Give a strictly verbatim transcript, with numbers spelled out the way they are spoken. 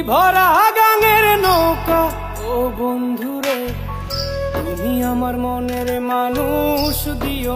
ভরা গাঙের নৌকা ও বন্ধুরে, তুমি আমার মনের মানুষ দিও